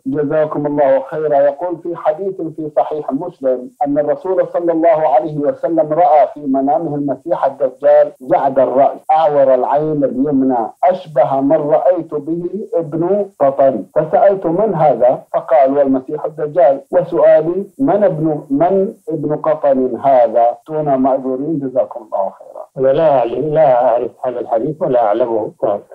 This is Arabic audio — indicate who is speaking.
Speaker 1: جزاكم الله خيرا. يقول في حديث في صحيح مسلم أن الرسول صلى الله عليه وسلم رأى في منامه المسيح الدجال جعد الرأس أعور العين اليمنى أشبه من رأيت به ابن قطن، فسألت من هذا؟ فقال والمسيح الدجال. وسؤالي من ابن قطن هذا؟ تونا معذورين، جزاكم الله خيرا.
Speaker 2: أنا لا أعرف هذا الحديث ولا أعلمه.